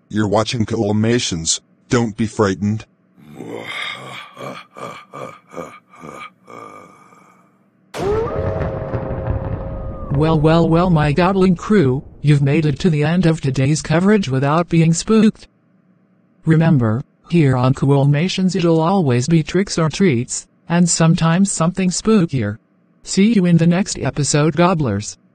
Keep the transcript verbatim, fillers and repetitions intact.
You're watching Coolmations. Don't be frightened. Well, well, well, my Gobbler Crew, you've made it to the end of today's coverage without being spooked. Remember, here on Coolmations it'll always be tricks or treats, and sometimes something spookier. See you in the next episode, Gobblers.